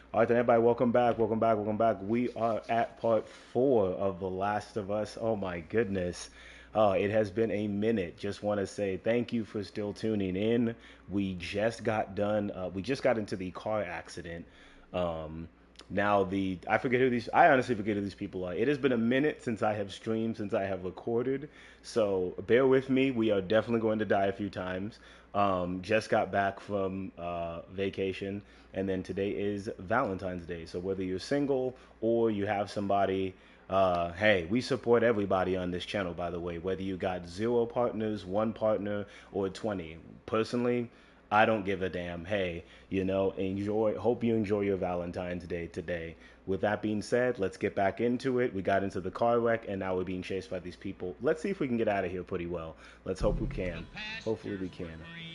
All right, then, everybody, welcome back, welcome back, welcome back. We are at part 4 of The Last of Us. Oh my goodness. It has been a minute. Just want to say thank you for still tuning in. We just got done, we just got into the car accident. Um, Now I forget who these, I honestly forget who these people are. It has been a minute since I have streamed, since I have recorded. So bear with me. We are definitely going to die a few times. Just got back from vacation, and then today is Valentine's Day. So whether you're single or you have somebody, hey, we support everybody on this channel, by the way, whether you got 0 partners, 1 partner, or 20. Personally, I don't give a damn. Hey, enjoy. Hope you enjoy your Valentine's Day today. With that being said, let's get back into it. We got into the car wreck, and now we're being chased by these people. Let's see if we can get out of here pretty well. Let's hope we can. Hopefully we can.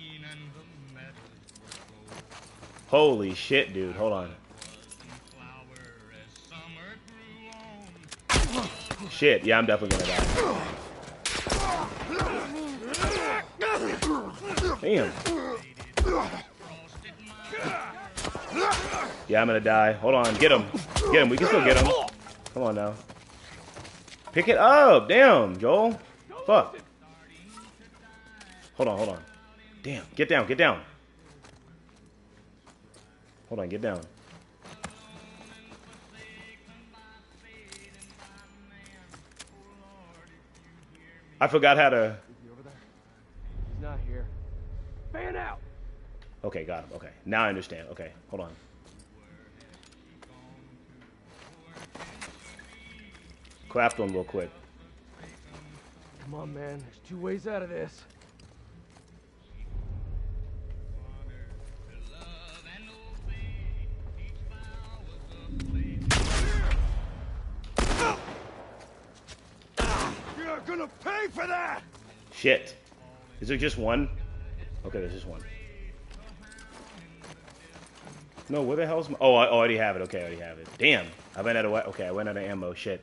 Holy shit, dude. Hold on. Shit. Yeah, I'm definitely gonna die. Damn. Yeah, I'm gonna die. Hold on. Get him. Get him. We can still get him. Come on now. Pick it up. Damn, Joel. Fuck. Hold on, hold on. Damn. Get down. Get down. Hold on. Get down. I forgot how to... He's not here. Fan out. Okay, got him. Okay. Now I understand. Okay, hold on. Craft one real quick. Come on, man. There's 2 ways out of this. You're gonna pay for that! Shit. Is there just one? Okay, there's just one. No, where the hell's my... Oh, I already have it. Okay, I already have it. Damn. I ran out of... Okay, I went out of ammo. Shit.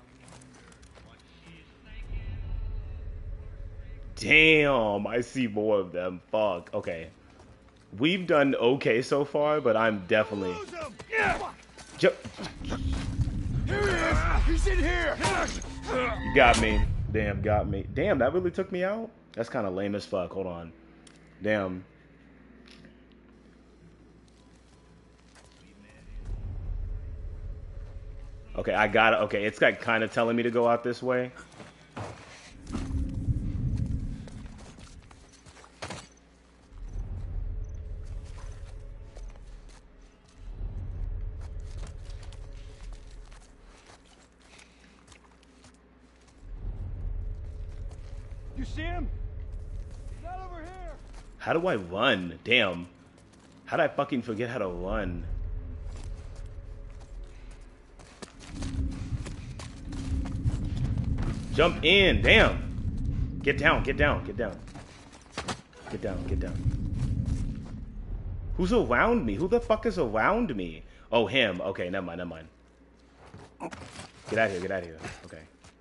Damn. I see more of them. Fuck. Okay. We've done okay so far, but I'm definitely... Here he is! He's in here! You got me. Damn, got me. Damn, that really took me out? That's kind of lame as fuck. Hold on. Damn. Okay, I got it. Okay, it's like kind of telling me to go out this way. You see him? He's not over here! How do I run? Damn. How did I fucking forget how to run? Jump in. Damn. Get down. Get down. Get down. Get down. Get down. Who's around me? Who the fuck is around me? Oh, him. Okay, never mind. Never mind. Get out of here. Get out of here. Okay.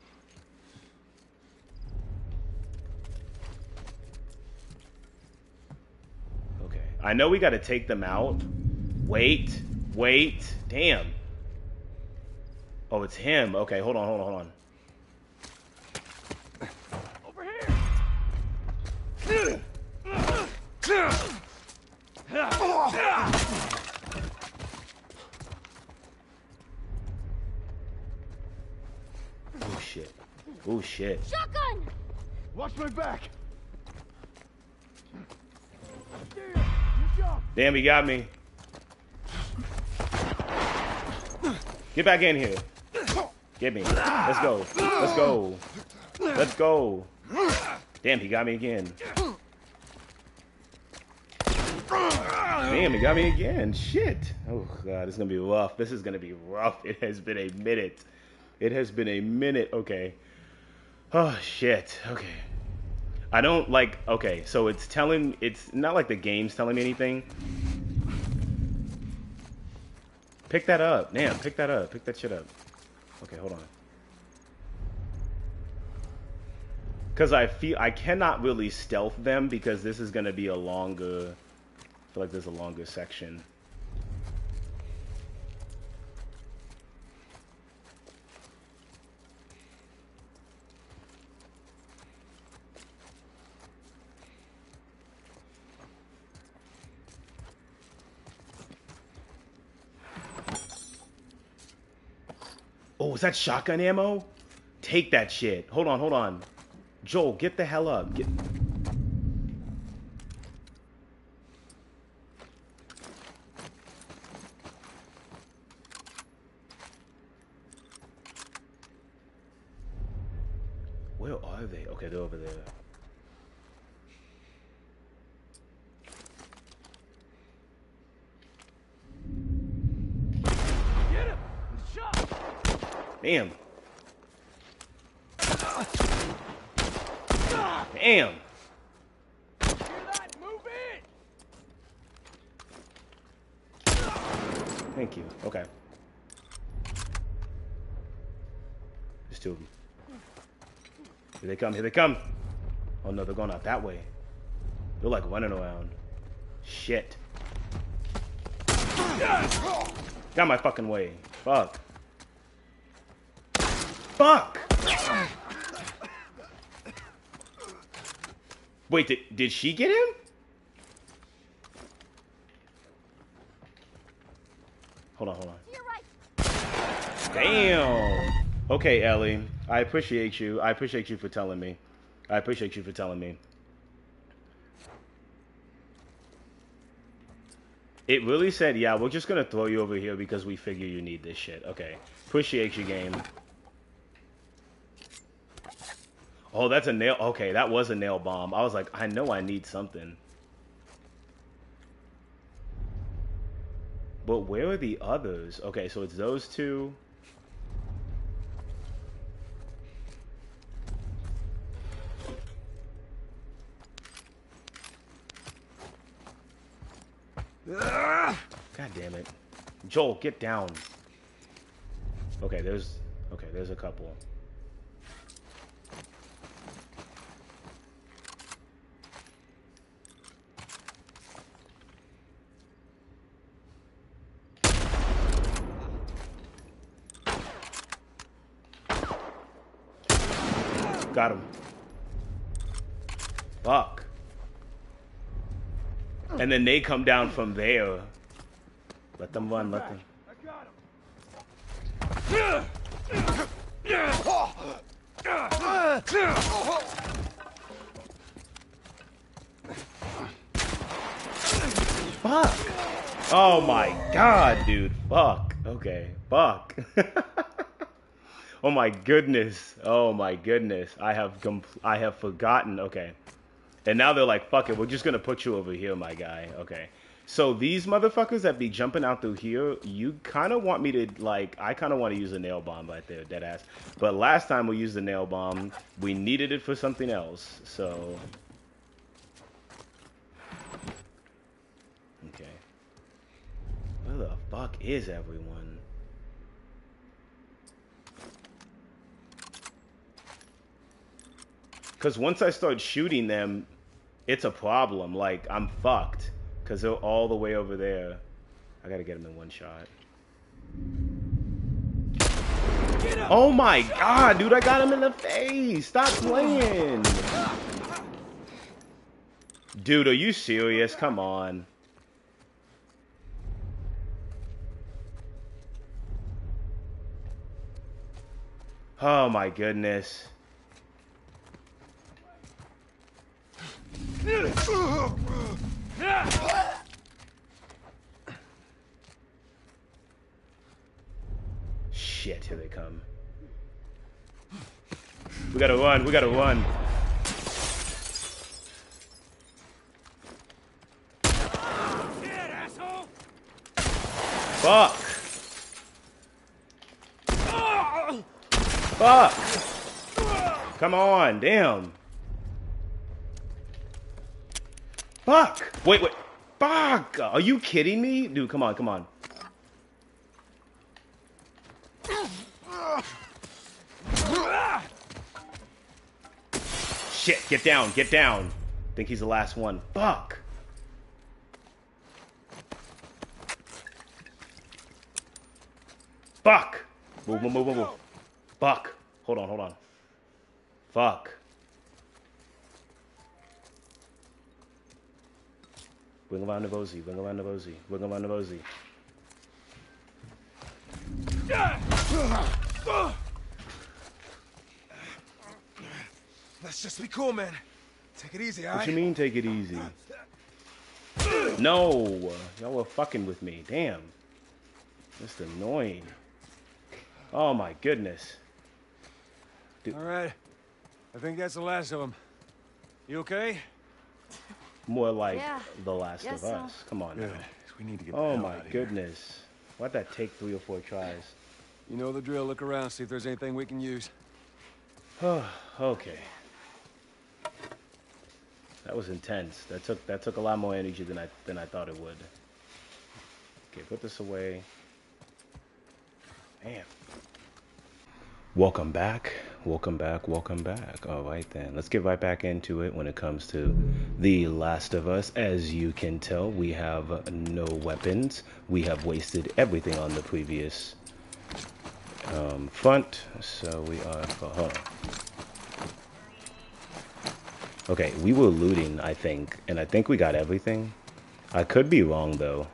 Okay. I know we got to take them out. Wait. Wait. Damn. Oh, it's him. Okay, hold on. Hold on. Hold on. Oh shit. Oh shit. Shotgun! Watch my back! Damn, he got me. Get back in here. Get me. Let's go. Let's go. Let's go. Damn, he got me again. Damn, he got me again. Shit. Oh, God, it's going to be rough. This is going to be rough. It has been a minute. It has been a minute. Okay. Oh, shit. Okay. I don't like... Okay, so it's telling... It's not like the game's telling me anything. Pick that up. Damn, pick that up. Pick that shit up. Okay, hold on. Because I feel... I cannot really stealth them because this is going to be a longer... I feel like there's a longer section. Oh, is that shotgun ammo? Take that shit. Hold on, hold on. Joel, get the hell up. Get... Where are they? Okay, they're over there. Get him! He's shot! Damn. Damn. Hear that? Move in! Thank you. Okay. There's two of them. Here they come. Here they come. Oh no, they're going out that way. They're like running around. Shit. Got my fucking way. Fuck. Fuck! Wait, did she get him? Hold on, hold on. Damn. Okay, Ellie. I appreciate you. I appreciate you for telling me. I appreciate you for telling me. It really said, yeah, we're just gonna throw you over here because we figure you need this shit. Okay. Appreciate you, game. Oh, that's a nail. Okay, that was a nail bomb. I was like, I know I need something. But where are the others? Okay, so it's those two. God damn it. Joel, get down. Okay, there's a couple. Got him. Fuck. And then they come down from there. Let them run, let them. I got Fuck. Oh my god, dude. Fuck. Okay. Fuck. Oh my goodness. Oh my goodness. I have forgotten. Okay. And now they're like, fuck it, we're just gonna put you over here, my guy. Okay. So these motherfuckers that be jumping out through here, you kind of want me to, like, I kind of want to use a nail bomb right there, dead ass. But last time we used the nail bomb, we needed it for something else, so. Okay. Where the fuck is everyone? Because once I start shooting them, it's a problem. Like, I'm fucked. Because they're all the way over there. I gotta get them in one shot. Oh my god, dude, I got him in the face. Stop playing. Dude, are you serious? Come on. Oh my goodness. Shit, here they come. We gotta run, we gotta run. Shit, asshole! Fuck! Fuck! Come on, damn. Fuck! Wait, wait. Fuck! Are you kidding me? Dude, come on, come on. Shit, get down, get down. Think he's the last one. Fuck! Fuck! Move, move, move, move, move. Fuck! Hold on, hold on. Fuck. Wing around the Bozy, wing around the Bozy, wing around the Bozy. Let's just be cool, man. Take it easy, all What right? you mean, take it easy? No, y'all were fucking with me. Damn. Just annoying. Oh my goodness. All right. I think that's the last of them. You okay? More like Yeah, The Last of guess so. Us. Come on now. Good. We need to get the Oh hell my out of goodness. Why'd that take 3 or 4 tries? here. You know the drill. Look around, see if there's anything we can use. Okay. That was intense. That took a lot more energy than I thought it would. Okay, put this away. Man. Welcome back. Welcome back. Welcome back. All right then. Let's get right back into it when it comes to The Last of Us. As you can tell, we have no weapons. We have wasted everything on the previous front. So we are Okay, we were looting, I think, and I think we got everything. I could be wrong though.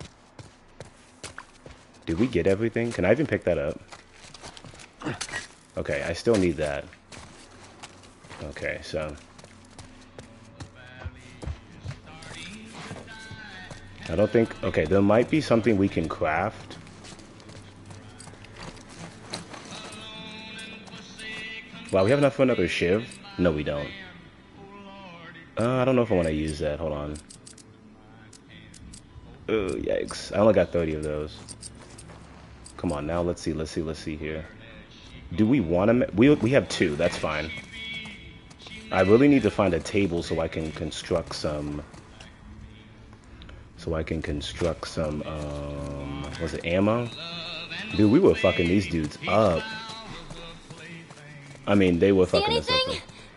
Did we get everything? Can I even pick that up? Okay, I still need that. Okay, so I don't think, okay, there might be something we can craft. Wow, we have enough for another shiv? No, we don't. I don't know if I want to use that. Hold on. Oh, yikes. I only got 30 of those. Come on now, let's see here. Do we want to... We have 2, that's fine. I really need to find a table so I can construct some... was it ammo? Dude, we were fucking these dudes up. I mean, they were fucking us up.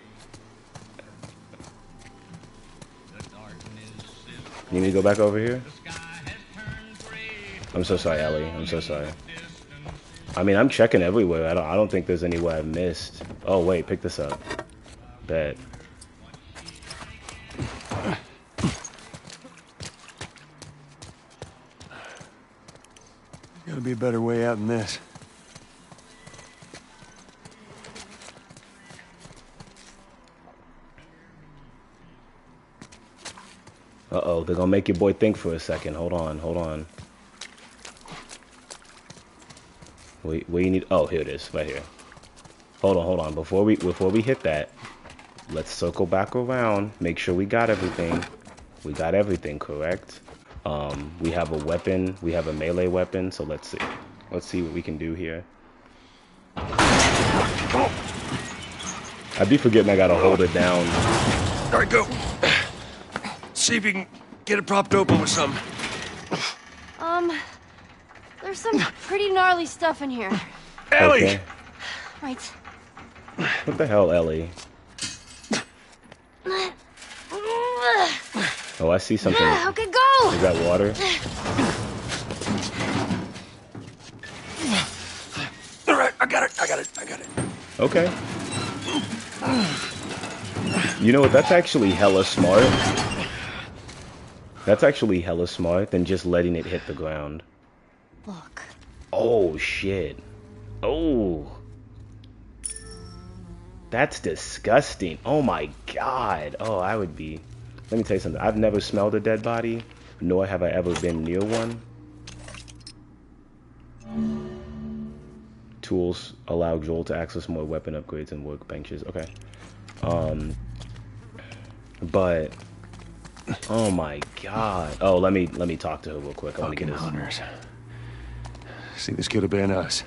You need to go back over here? I'm so sorry, Ellie. I'm so sorry. I mean, I'm checking everywhere. I don't think there's anywhere I've missed. Oh, wait. Pick this up. Bet. Gotta be a better way out than this. Uh-oh. They're gonna make your boy think for a second. Hold on. Wait, where you need... Oh, here it is. Right here. Hold on. Before we hit that, let's circle back around. Make sure we got everything. We got everything, correct? We have a weapon. We have a melee weapon. So let's see. Let's see what we can do here. I'd be forgetting I gotta hold it down. All right, go. See if you can get it propped open with something. There's some pretty gnarly stuff in here. Ellie! Okay. Right. What the hell, Ellie? Oh, I see something. Okay, go! Is that water? All right, I got it. Okay. You know what? That's actually hella smart. That's actually hella smart than just letting it hit the ground. Look. Oh, shit. Oh. That's disgusting. Oh, my God. Oh, I would be... Let me tell you something. I've never smelled a dead body, nor have I ever been near one. Tools allow Joel to access more weapon upgrades and workbenches. Okay. But... Oh, my God. Oh, let me talk to her real quick. I want to get his... Hunters. See, this could have been us.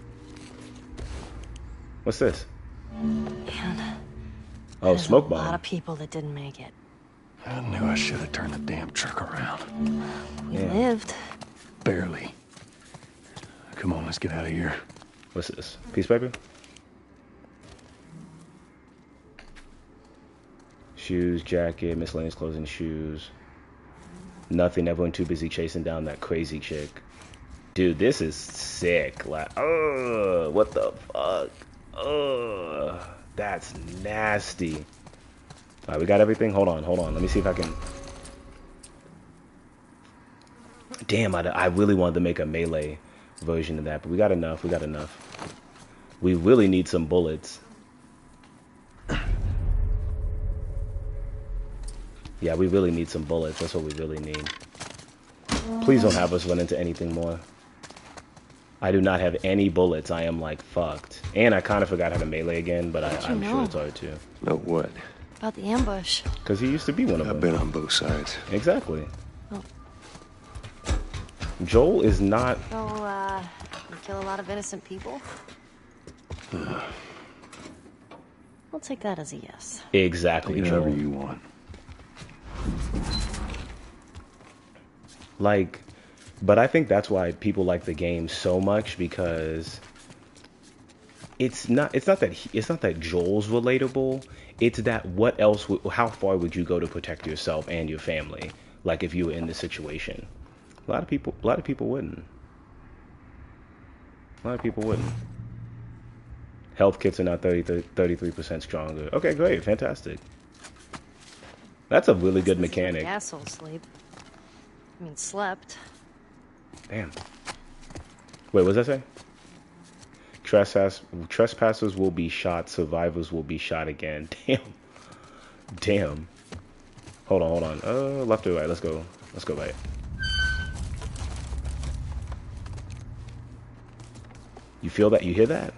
What's this? Man, Oh, there's smoke a bomb. lot of people that didn't make it. I knew I should have turned the damn truck around. We Yeah. lived. Barely. Come on, let's get out of here. What's this? Piece of paper? Shoes, jacket, miscellaneous clothes and shoes. Nothing. Everyone too busy chasing down that crazy chick. Dude, this is sick. Like, what the fuck? That's nasty. All right, we got everything. Hold on. Let me see if I can. Damn, I really wanted to make a melee version of that, but we got enough. We really need some bullets. Yeah, we really need some bullets. That's what we really need. Please don't have us run into anything more. I do not have any bullets. I am like fucked. And I kind of forgot how to melee again, but I'm sure it's hard to. No what? About the ambush. Because he used to be one of them. I've been on both sides. Exactly. Oh. Joel is not... So, you kill a lot of innocent people? We'll take that as a yes. Exactly, Joel. Whatever you want. Like, but I think that's why people like the game so much, because it's not that Joel's relatable. It's that what else? How far would you go to protect yourself and your family? Like if you were in this situation, a lot of people wouldn't. A lot of people wouldn't. Health kits are now 33% stronger. Okay, great, fantastic. That's a really good mechanic. Asshole sleep. I mean, slept. Damn. Wait, what does that say? Trespassers will be shot. Survivors will be shot again. Damn. Damn. Hold on. Left or right? Let's go right. You feel that? You hear that?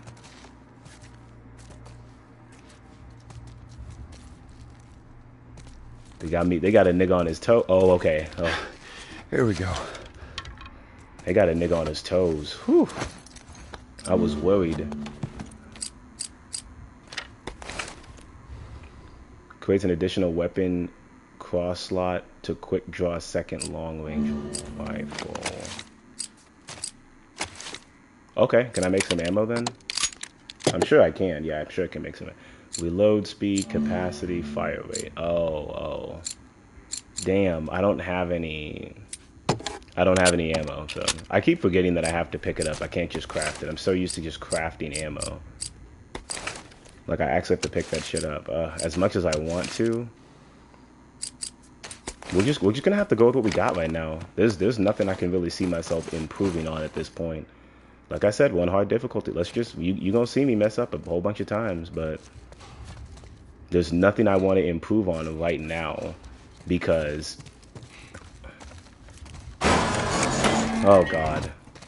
They got me. They got a nigga on his toe. Oh, okay. Oh. Here we go. They got a nigga on his toes. Whew. I was worried. Creates an additional weapon cross slot to quick draw second long range rifle. Okay, can I make some ammo then? I'm sure I can. Yeah, I'm sure I can make some. Reload speed, capacity, fire rate. Oh. Damn, I don't have any ammo, so I keep forgetting that I have to pick it up. I can't just craft it. I'm so used to just crafting ammo. Like I actually have to pick that shit up. As much as I want to. We're just gonna have to go with what we got right now. There's nothing I can really see myself improving on at this point. Like I said, one hard difficulty. Let's just you gonna see me mess up a whole bunch of times, but there's nothing I want to improve on right now because oh god.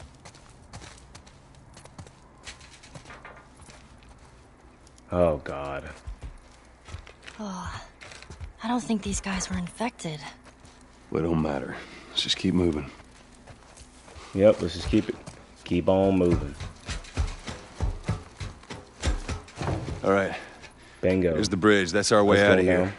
Oh god. Oh, I don't think these guys were infected. Well, it don't matter. Let's just keep moving. Yep, let's just keep on moving. All right. Bingo. Here's the bridge. That's our way out of here.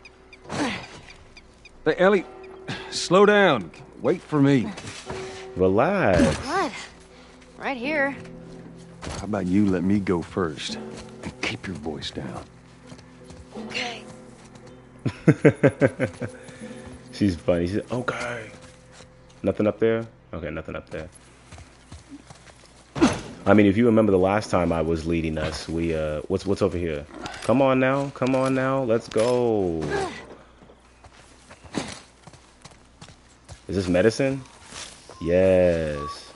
Hey, Ellie, slow down. Wait for me. Relax. What? Right here. How about you let me go first and keep your voice down? Okay. She's funny. She's okay. Nothing up there? Okay, nothing up there. I mean, if you remember the last time I was leading us, we what's over here? Come on now, let's go. Is this medicine? Yes.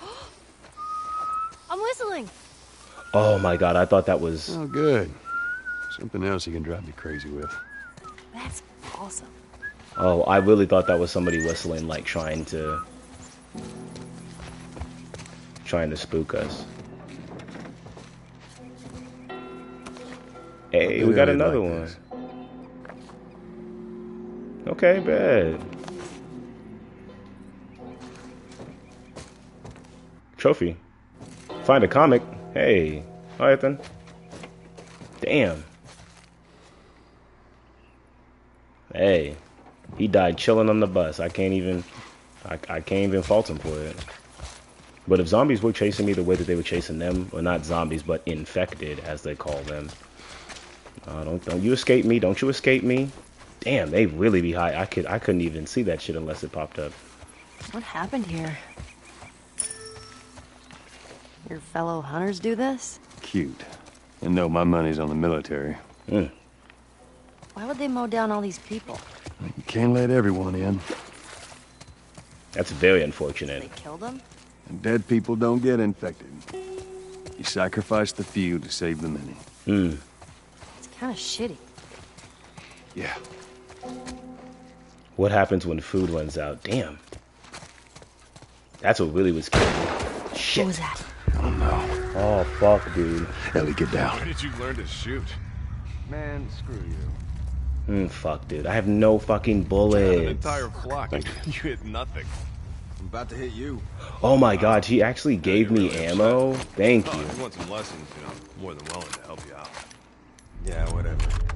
I'm whistling. Oh my god, I thought that was... Oh, good. Something else you can drive me crazy with. That's awesome. Oh, I really thought that was somebody whistling, like trying to spook us. Hey, we got another one. Okay, bad. Trophy. Find a comic. Hey. Alright then. Damn. Hey. He died chilling on the bus. I can't even fault him for it. But if zombies were chasing me the way that they were chasing them, or not zombies, but infected, as they call them. Don't you escape me. Don't you escape me. Damn, they really be high. I couldn't even see that shit unless it popped up. What happened here? Your fellow hunters do this? Cute. And no, my money's on the military. Mm. Why would they mow down all these people? You can't let everyone in. That's very unfortunate. They killed them? And dead people don't get infected. You sacrifice the few to save the many. It's kind of shitty. Yeah. What happens when food runs out? Damn. That's what really was killing me. Shit. What was that? Oh no. Oh, fuck, dude. Ellie, get down. Where did you learn to shoot? Man, screw you. Fuck, dude. I have no fucking An bullets. entire flock. You hit nothing. I'm about to hit you. Oh my god, she actually gave me ammo? Thank Oh, you. if you want some lessons, you know, I'm more than willing to help you out. Yeah, whatever.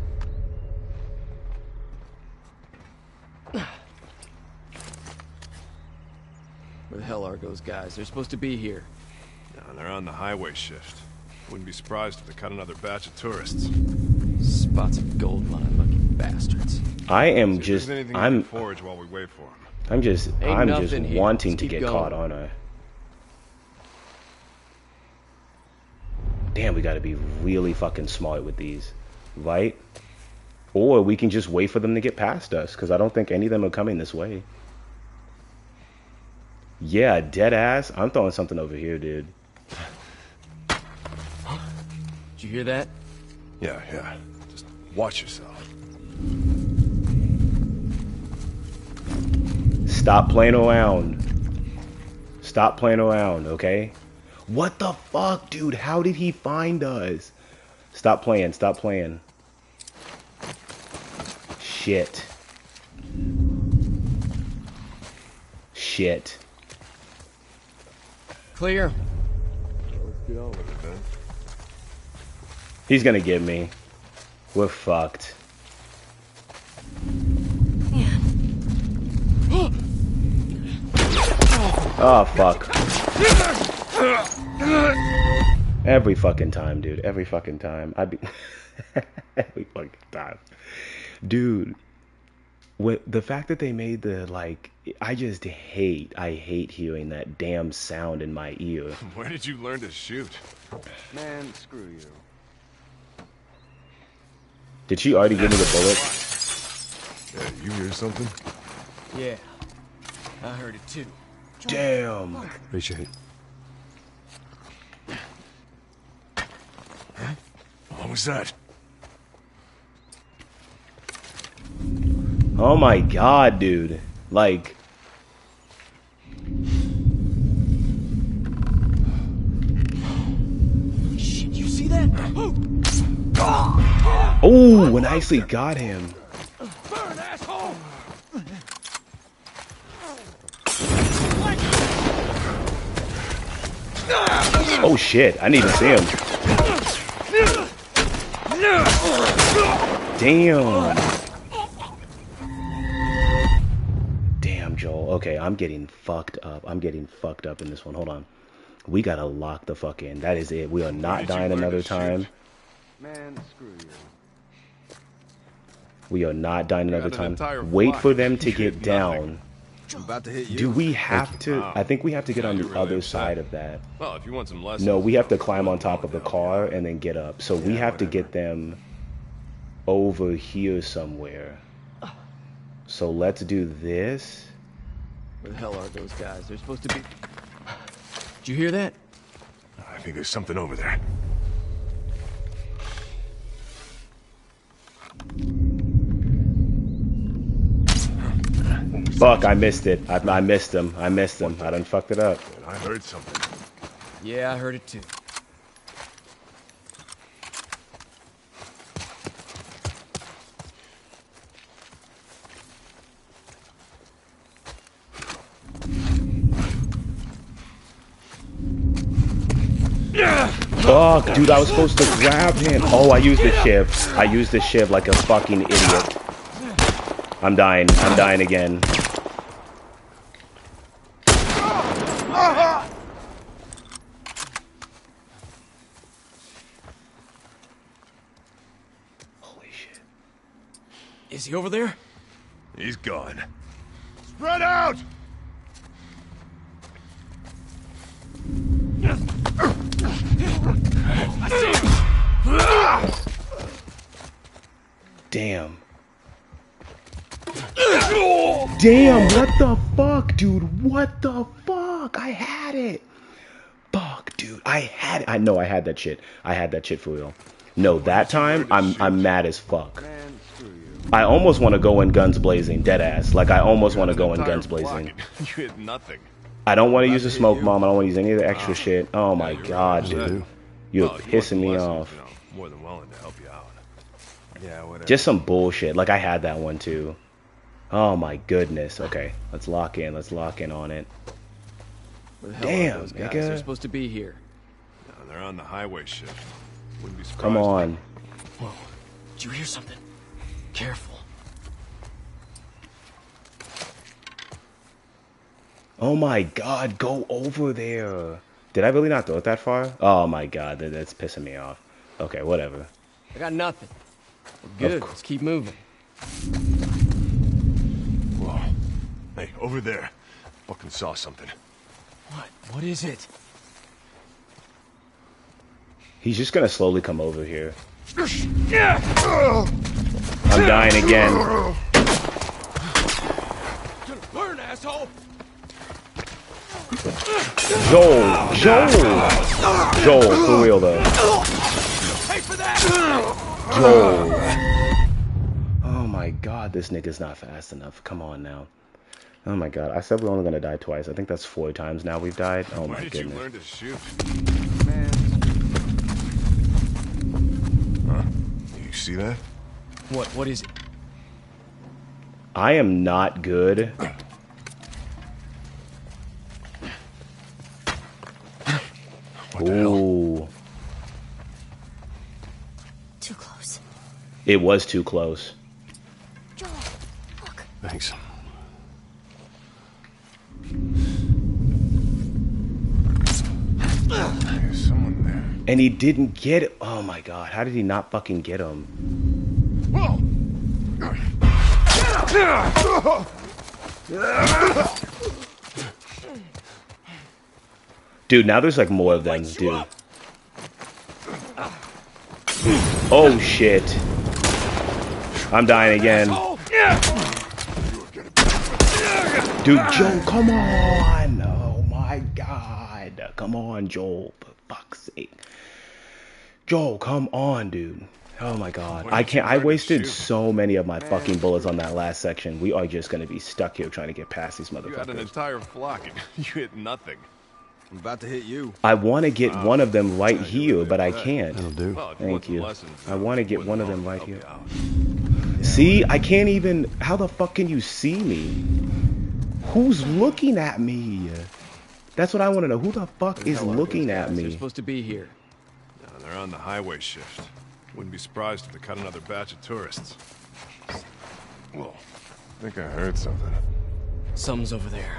Where the hell are those guys? They're supposed to be here. Yeah, they're on the highway shift. Wouldn't be surprised if they cut another batch of tourists. Spots of gold mine, lucky bastards. I am See if just, there's anything we I'm can forage while we wait for them. I'm just nothing here. wanting Let's to keep get going. caught on her. Damn, we gotta be really fucking smart with these, right? Or we can just wait for them to get past us, because I don't think any of them are coming this way. Yeah, dead ass. I'm throwing something over here, dude. Did you hear that? Yeah. Just watch yourself. Stop playing around. Stop playing around, okay? What the fuck, dude? How did he find us? Stop playing. Stop playing. Shit. Shit. Clear. Let's get on with it, then. He's gonna get me. We're fucked. Oh, fuck. Every fucking time, dude. Every fucking time. I'd be... Every fucking time. Dude. The fact that they made the, like... I hate hearing that damn sound in my ear. Where did you learn to shoot? Man, screw you. Did she already give me the bullet? Yeah, you hear something? Yeah. I heard it too. Damn. Appreciate it. What was that? Oh my god, dude. Like... Shit, you see that? Oh, when I actually got him. Burn, asshole! Oh shit, I didn't even see him. Damn. Damn, Joel. Okay, I'm getting fucked up. I'm getting fucked up in this one. Hold on. We gotta lock the fuck in. That is it. We are not dying another time. Man, screw you. We are not dying another Got an entire time. Wait flock. for them to You get did nothing. down. I'm about to hit you. Do we have to? Wow. I think we have to get on You're the really other upset. side of that. Well, if you want some lessons... No, we have to climb on top of the car and then get up. So we have to get them over here somewhere. So let's do this. Where the hell are those guys? They're supposed to be... Did you hear that? I think there's something over there. Fuck, I missed it. I missed him. I missed him. I done fucked it up. And I heard something. Yeah, I heard it too. Fuck, dude, I was supposed to grab him. Oh, I used the shiv. I used the shiv like a fucking idiot. I'm dying. I'm dying again. Holy shit. Is he over there? He's gone. Spread out! Damn. Damn, what the fuck, dude? What the fuck? I had it. Fuck, dude. dude, I know I had that shit. I had that shit for real. No, that time I'm mad as fuck. Man, screw you. I almost want to go in guns blazing, dead ass. Like I almost want to go in guns blazing. You hit nothing. I don't want to use a smoke bomb. I don't want to use any of the extra shit. Oh my god, right. dude. You're pissing me off. You know, more than willing to help you out. Yeah, whatever. Just some bullshit. Like I had that one too. Oh my goodness. Okay, let's lock in. Let's lock in on it. Where the hell Damn, are those guys? nigga. They're supposed to be here. No, they're on the highway shift. Wouldn't be surprised. Come on. Whoa. Did you hear something? Careful. Oh my god, go over there. Did I really not throw it that far? Oh my god, that's pissing me off. Okay, whatever. I got nothing. We're good. Let's keep moving. Whoa. Hey, over there. Fucking saw something. What? What is it? He's just gonna slowly come over here. I'm dying again. Gonna burn, asshole! Joel, for real though. Pay for that! Joel. Oh my god, this nigga's not fast enough. Come on now. Oh my god, I said we're only gonna die twice. I think that's 4 times now we've died. Oh Where my did you goodness. learn to shoot? Man. Huh? You see that? What is it? I am not good. What the hell? Ooh. Too close. It was too close. Joel, look. Thanks. There's someone there. And he didn't get it. Oh my god, how did he not fucking get him? Whoa! Dude, now there's like more of them, dude. Oh shit. I'm dying again. Dude, Joel, come on. Oh my god. Come on, Joel. For fuck's sake. Joel, come on, dude. Oh my god. I can't. I wasted so many of my fucking bullets on that last section. We are just gonna be stuck here trying to get past these You had an motherfuckers. entire flock and you hit nothing. I'm about to hit you. I want to get one of them right here, but I can't. That'll do. Well, if Thank want some you. lessons, I want to get wouldn't one of them want right to here. help you out. See, I can't even. How the fuck can you see me? Who's looking at me? That's what I want to know. Who the fuck Where the is hell are looking those at guys? They're me? supposed to be here. No, they're on the highway shift. Wouldn't be surprised if they cut another batch of tourists. Whoa. I think I heard something. Something's over there.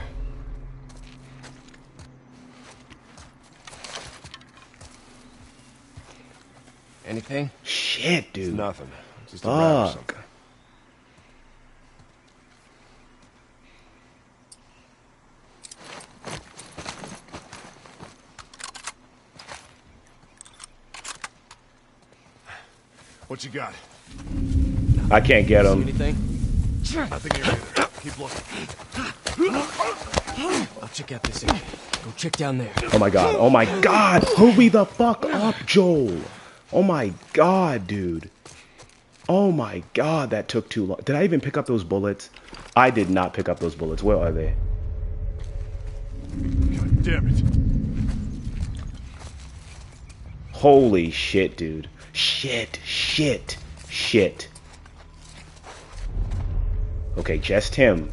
Anything? Shit, It's dude. nothing. Just a rat or Fuck. something. What you got? I can't get See him. anything? Nothing here either. Keep looking. I'll check out this area. Go check down there. Oh my god. Oh my god. Hurry the fuck up, Joel. Oh my god, dude. Oh my god, that took too long. Did I even pick up those bullets? I did not pick up those bullets. Where are they? God damn it. Holy shit, dude. Shit. Okay, just him.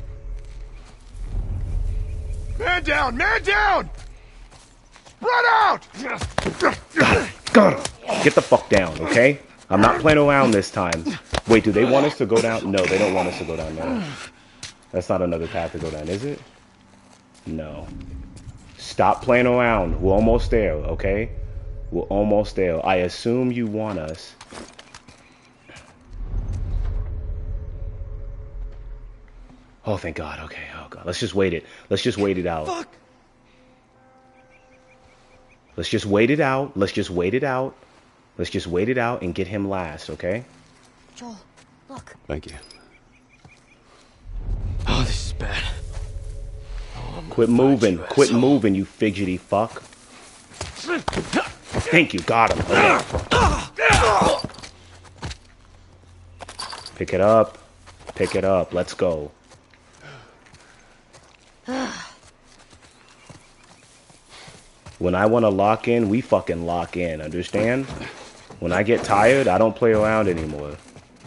Man down! Man down! Run out! Got him. Get the fuck down, okay? I'm not playing around this time. Wait, do they want us to go down? No, they don't want us to go down there. That's not another path to go down, is it? No. Stop playing around. We're almost there, okay? We're almost there. I assume you want us. Oh, thank God. Okay. Oh, God. Let's just wait it. Let's just wait it out. Fuck! Let's just wait it out. Let's just wait it out. Let's just wait it out and get him last, okay? Joel, look. Thank you. Oh, this is bad. Oh, Quit moving. Quit moving, you fidgety fuck. Thank you. Got him. Okay. Pick it up. Pick it up. Let's go. When I want to lock in, we fucking lock in. Understand? When I get tired, I don't play around anymore.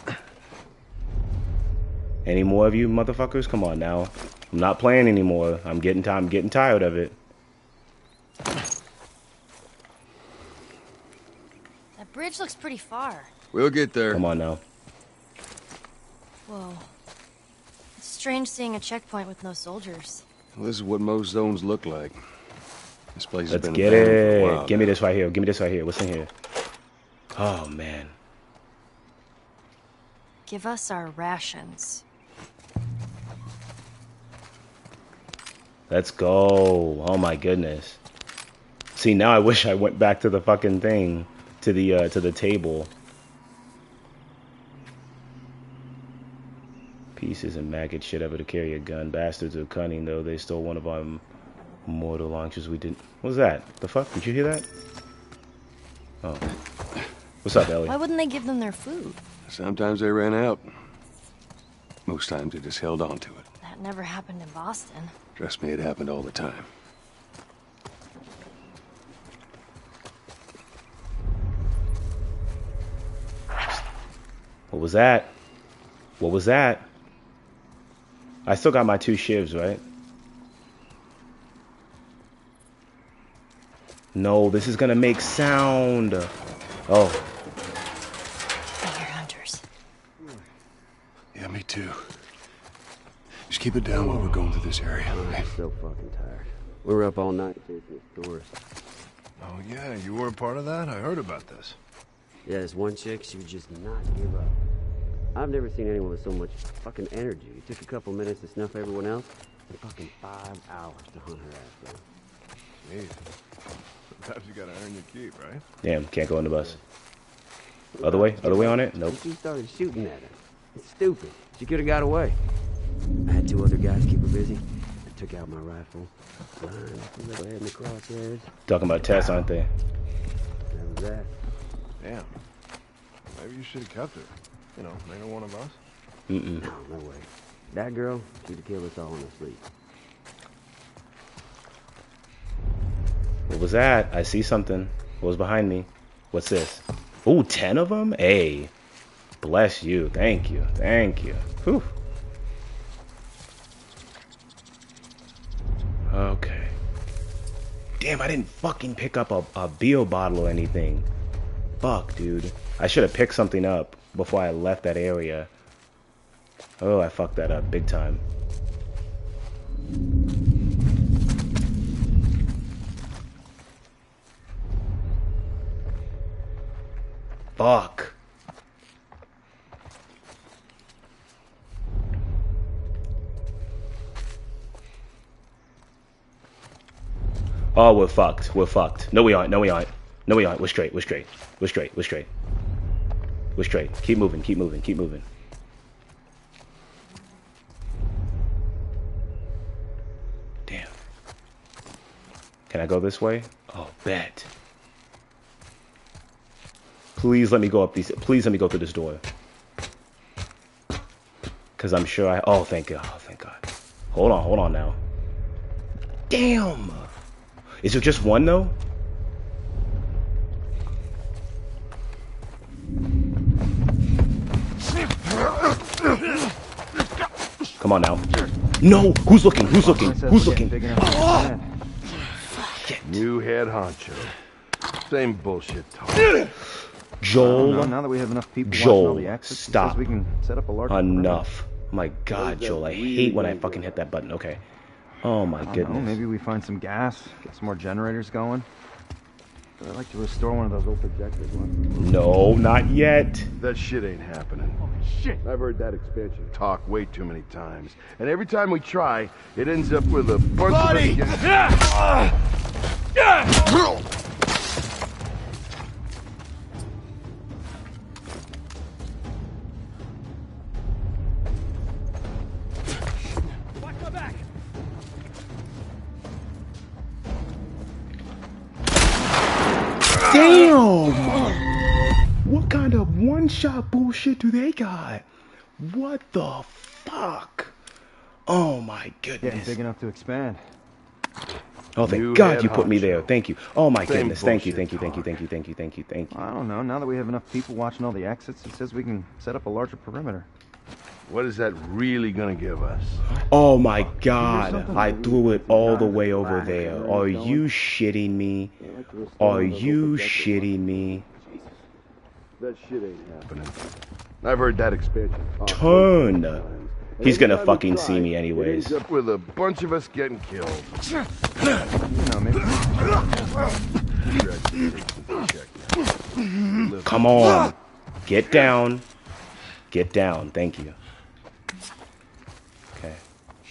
Any more of you motherfuckers? Come on now. I'm not playing anymore. I'm getting tired of it. That bridge looks pretty far. We'll get there. Come on now. Whoa. It's strange seeing a checkpoint with no soldiers. Well, this is what most zones look like. This place has Let's been get abandoned for a it. while Give me now. this right here. Give me this right here. What's in here? Oh, man. Give us our rations. Let's go. Oh, my goodness. See, now I wish I went back to the fucking thing. To the table. Pieces and maggot shit ever to carry a gun. Bastards are cunning, though. They stole one of our mortar launchers. We didn't. What was that? The fuck? Did you hear that? Oh. What's up, Ellie? Why wouldn't they give them their food? Sometimes they ran out. Most times they just held on to it. That never happened in Boston. Trust me, it happened all the time. What was that? What was that? I still got my 2 shivs, right? No, this is gonna make sound. Oh. I hear hunters. Yeah, me too. Just keep it down while we're going through this area. I'm so fucking tired. We were up all night chasing this tourist. Oh, yeah, you were a part of that? I heard about this. Yeah, this one chick, she would just not give up. I've never seen anyone with so much fucking energy. It took a couple minutes to snuff everyone else, and fucking 5 hours to hunt her ass down. Jeez. Sometimes you gotta earn your keep, right? Damn, can't go in the bus. Other way on it? Nope. She started shooting at her. It's stupid. She could have got away. I had 2 other guys keep her busy. I took out my rifle. Lined up a little head in the crosshairs. Talking about Tess, aren't they? That was that. Damn. Maybe you should have kept her. You know, made her one of us. Mm-mm. No, no way. That girl, she'd have killed us all in her sleep. What was that? I see something. What was behind me? What's this? Ooh, 10 of them? Hey. Bless you. Thank you. Thank you. Whew. Okay. Damn, I didn't fucking pick up a beer bottle or anything. Fuck, dude. I should have picked something up before I left that area. Oh, I fucked that up big time. Fuck. Oh, we're fucked. We're fucked. No, we aren't. No, we aren't. No, we aren't. We're straight. We're straight. We're straight. We're straight. We're straight. Keep moving. Keep moving. Keep moving. Damn. Can I go this way? Oh, bet. Please let me go up these. Please let me go through this door. Because I'm sure I... Oh, thank God. Oh, thank God. Hold on. Hold on now. Damn. Is there just one, though? Come on now. No! Who's looking? Who's looking? Who's looking? New head honcho. Same bullshit talk. Joel. Now that we have enough people Joel, watching all the exits, stop. we can set up a larger Enough. My God, Joel, I hate when I fucking hit that button. Okay. Oh my goodness. Maybe we find some gas, get some more generators going. I'd like to restore one of those old projectors. No, not yet. That shit ain't happening. Holy shit. I've heard that expansion talk way too many times. And every time we try, it ends up with a bunch of... Damn! What kind of one-shot bullshit do they got? What the fuck? Oh my Getting goodness. big enough to expand. Oh, thank You God head you put me honcho. there. Thank you. Oh my Same goodness. Thank you, bullshit thank you, thank you, talk. thank you, thank you, thank you, thank you. I don't know. Now that we have enough people watching all the exits, it says we can set up a larger perimeter. What is that really gonna give us? Oh my God. I threw it all the way over there. Are you shitting me? Are you shitting me? That shit ain't happening. I've heard that expansion talk way too Turn. many times. And He's every gonna time we fucking try, see me It anyways. ends up with a bunch of us getting killed. You know, maybe. Come on. Get down. Get down. Thank you. Okay.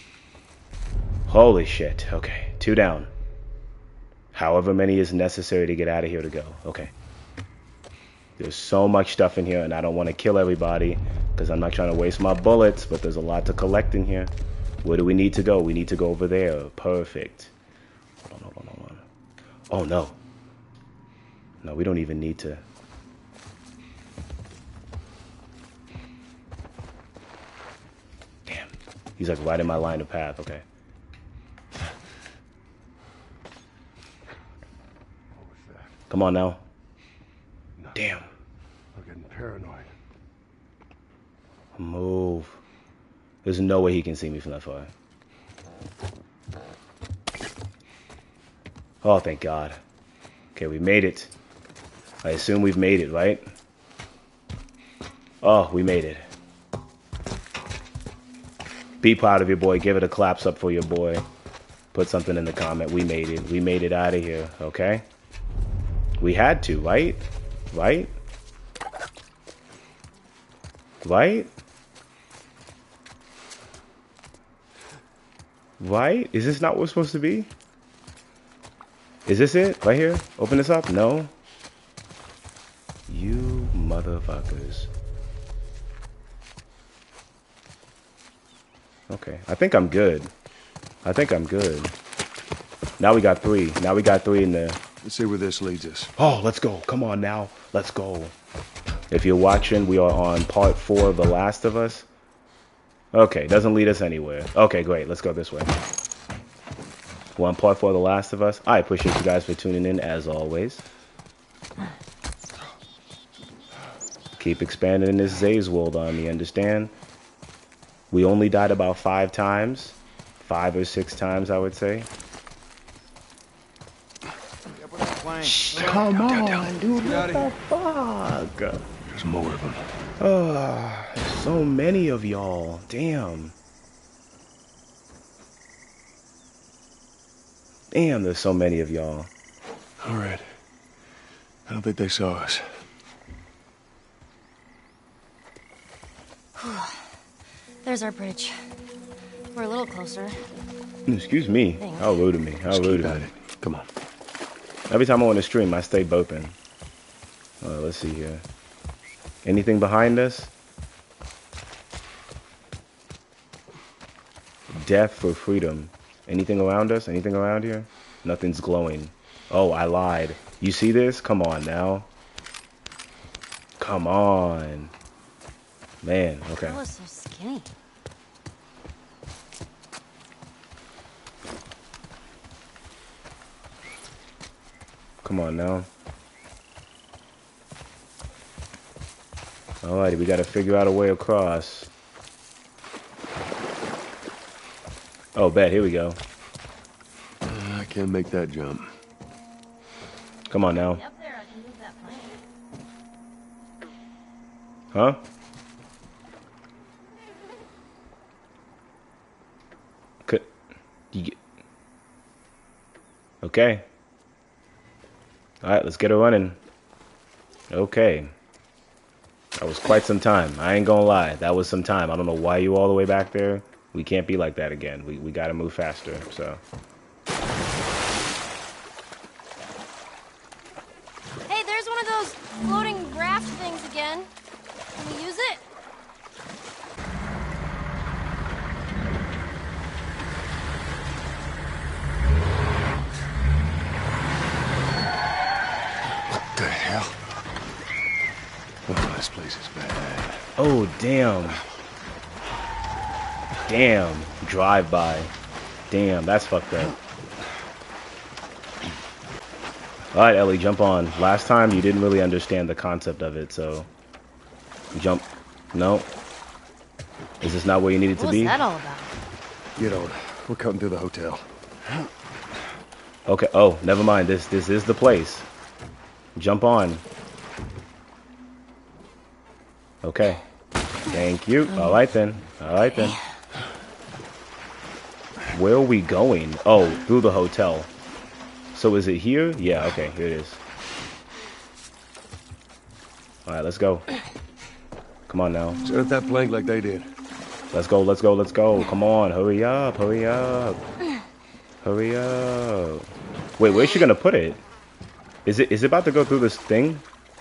Holy shit. Okay. 2 down. However many is necessary to get out of here to go. Okay. There's so much stuff in here, and I don't want to kill everybody because I'm not trying to waste my bullets, but there's a lot to collect in here. Where do we need to go? We need to go over there. Perfect. Hold on, hold on, hold on. Oh, no. No, we don't even need to. Damn. He's like right in my line of path. Okay. What was that? Come on now. No. Damn. I'm getting paranoid. Move. There's no way he can see me from that far. Oh, thank God. Okay, we made it. I assume we've made it, right? Oh, we made it. Be proud of your boy. Give it a claps up for your boy. Put something in the comment. We made it. We made it out of here, okay? We had to, right? Right? Right? Right? Is this not what we're supposed to be? Is this it? Right here? Open this up? No? You motherfuckers. Okay. I think I'm good. I think I'm good. Now we got 3. Now we got 3 in there. Let's see where this leads us. Oh, let's go. Come on now. Let's go. If you're watching, we are on part 4 of The Last of Us. Okay, doesn't lead us anywhere. Okay, great. Let's go this way. We're on part 4 of The Last of Us. I appreciate you guys for tuning in, as always. Keep expanding in this Zay's world on me, understand? We only died about 5 times. 5 or 6 times, I would say. Come on, dude. What the fuck? There's more of them. So many of y'all. Damn. Damn, there's so many of y'all. All right. I don't think they saw us. There's our bridge. We're a little closer. Excuse me. How rude of me. How Just rude keep of at me. it. Come on. Every time I want to stream, I stay burping. Let's see here. Anything behind us? Death for freedom. Anything around us? Anything around here? Nothing's glowing. Oh, I lied. You see this? Come on now. Come on. Man, okay. That was so skinny. Come on now. Alrighty, we gotta figure out a way across. Oh, bet, here we go. I can't make that jump. Come on now. Up there, I can move that plank. Huh? Could you get... Okay. Alright, let's get her running. Okay. That was quite some time. I ain't gonna lie. That was some time. I don't know why you all the way back there. We can't be like that again. We gotta move faster, so. Hey, there's one of those floating raft things again. Can we use it? Oh, damn. Damn. Drive-by. Damn, that's fucked up. Alright, Ellie, jump on. Last time you didn't really understand the concept of it, so... Jump. No. Is this not where you needed to be? What was that all about? Get on. We're cutting through the hotel. Okay, oh, never mind. This is the place. Jump on. Okay. Thank you. Alright then. Alright then. Where are we going? Oh, through the hotel. So is it here? Yeah, okay, here it is. Alright, let's go. Come on now. Set up that plank like they did. Let's go, let's go, let's go. Come on, hurry up, hurry up. Hurry up. Wait, where's she gonna put it? Is it about to go through this thing?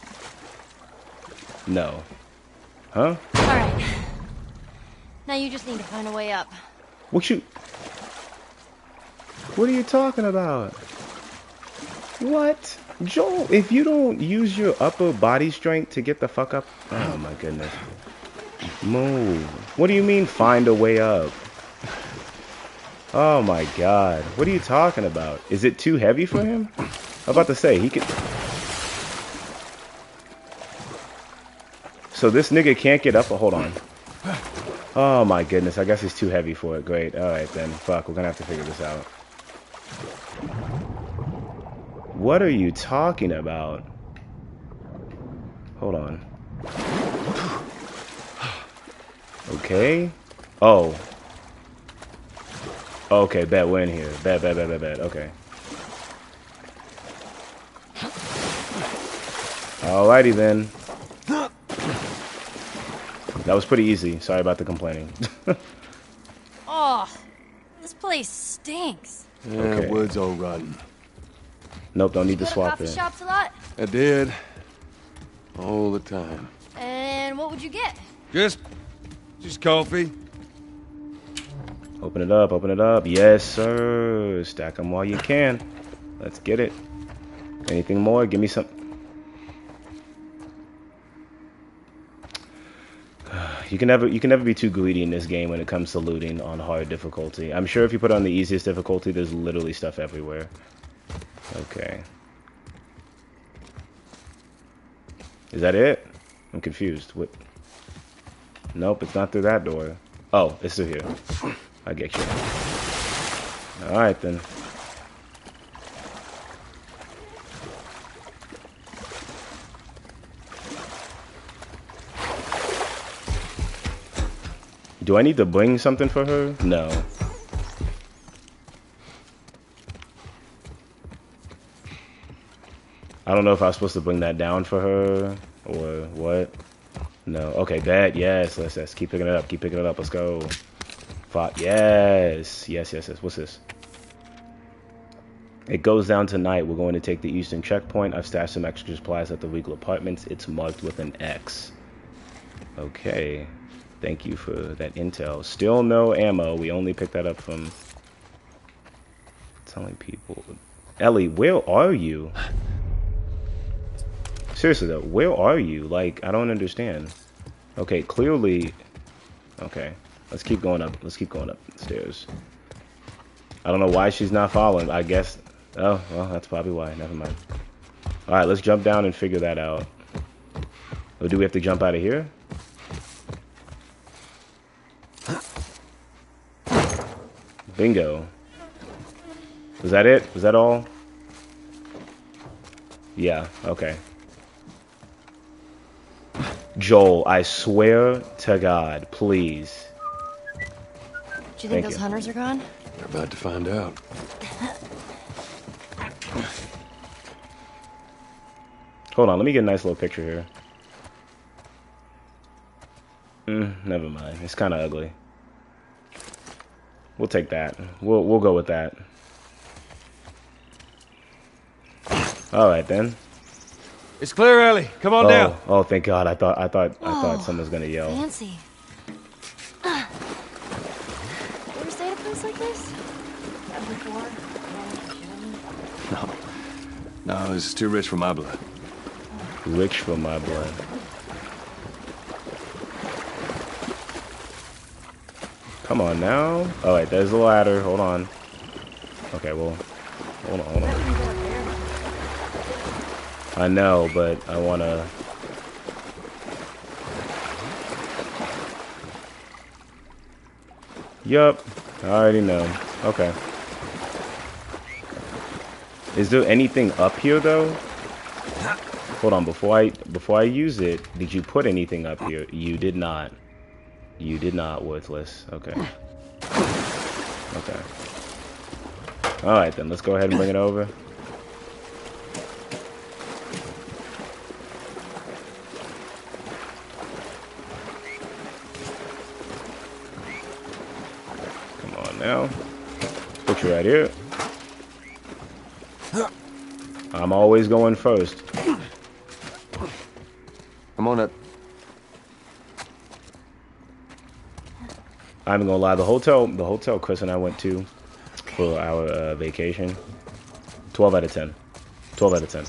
No. Huh? Alright. Now you just need to find a way up. What are you talking about? What? Joel, if you don't use your upper body strength to get the fuck up... Oh my goodness. Move. What do you mean find a way up? Oh my god. What are you talking about? Is it too heavy for him? I'm about to say, he could... So this nigga can't get up? Oh, hold on. Oh my goodness, I guess he's too heavy for it. Great. Alright then. Fuck, we're gonna have to figure this out. What are you talking about? Hold on. Okay. Oh. Okay, bet we're in here. Bet. Okay. Alrighty then. That was pretty easy. Sorry about the complaining. Oh, this place stinks. Yeah, Okay. wood's all rotten. Nope, don't need to Go to swap coffee it. shops a lot? I did. All the time. And what would you get? Just coffee. Open it up, open it up. Yes, sir. Stack them while you can. Let's get it. Anything more? Give me some. You can never be too greedy in this game when it comes to looting on hard difficulty. I'm sure if you put it on the easiest difficulty, there's literally stuff everywhere. Okay. Is that it? I'm confused. What? Nope, it's not through that door. Oh, it's through here. I get you. Alright then. Do I need to bring something for her? No. I don't know if I was supposed to bring that down for her or what. No. Okay, bet. Yes. Let's keep picking it up. Keep picking it up. Let's go. Fuck. Yes. Yes. What's this? It goes down tonight. We're going to take the eastern checkpoint. I've stashed some extra supplies at the Regal Apartments. It's marked with an X. Okay. Thank you for that intel. Still no ammo. We only picked that up from telling people. Ellie, where are you? Seriously though, where are you? Like, I don't understand. Okay, clearly. Okay, let's keep going up. Let's keep going up the stairs. I don't know why she's not following. I guess. Oh, well, that's probably why. Never mind. All right, let's jump down and figure that out. Or do we have to jump out of here? Bingo. Was that it? Was that all? Yeah, okay. Joel, I swear to God, please. Do you think those hunters are gone? We're about to find out. Hold on, let me get a nice little picture here. Never mind. It's kind of ugly. We'll take that. We'll go with that. All right then. It's clear, Ellie. Come on down. Oh, thank God. I thought someone was gonna yell. Fancy. Ever stayed at a place like this? Before? No, this is too rich for my blood. Rich for my blood. Come on now. Oh wait, there's the ladder. Hold on. Okay, well, hold on. I know, but I wanna. Yup, I already know. Okay. Is there anything up here though? Hold on, before I use it, did you put anything up here? You did not. You did not, worthless. Okay. Okay. Alright then, let's go ahead and bring it over. Come on now. Put you right here. I'm always going first. I'm on it. I'm gonna lie, the hotel Chris and I went to for our vacation, 12 out of 10. 12 out of 10.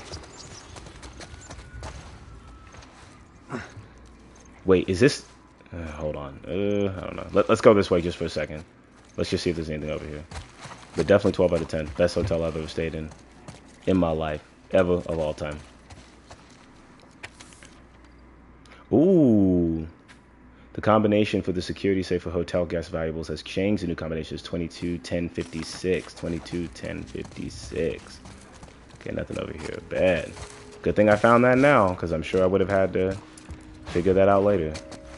Wait, is this... hold on. I don't know. Let's go this way just for a second. Let's just see if there's anything over here. But definitely 12 out of 10. Best hotel I've ever stayed in my life. Ever, of all time. Ooh. The combination for the security safe for hotel guest valuables has changed. The new combination is 22-10-56. 22-10-56. Okay, nothing over here. Bad. Good thing I found that now, because I'm sure I would have had to figure that out later.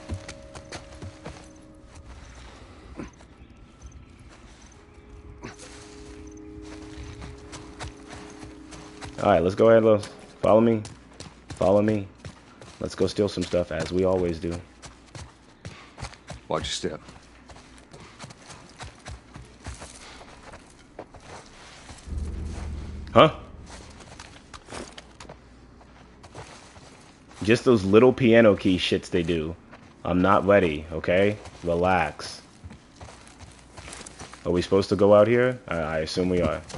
Alright, let's go ahead, Los. Follow me. Follow me. Let's go steal some stuff, as we always do. Watch your step. Huh? Just those little piano key shits they do. I'm not ready, okay? Relax. Are we supposed to go out here? I assume we are.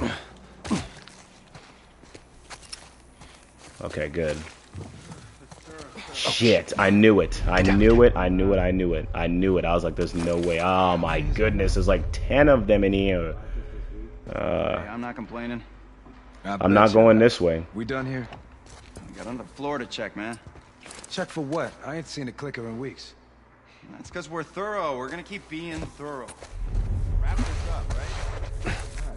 Okay, good. Shit, I knew it. I knew it. I knew it. I knew it. I knew it. I was like, there's no way. Oh my goodness, there's like 10 of them in here. Hey, I'm not complaining. I'm not going this way. We done here? We got another floor to check, man. Check for what? I ain't seen a clicker in weeks. That's because we're thorough. We're gonna keep being thorough. Wrap this up, right?